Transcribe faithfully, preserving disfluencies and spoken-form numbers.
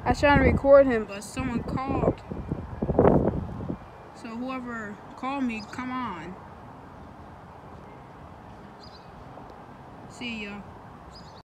I was trying to record him, but someone called. So whoever called me, come on. See ya.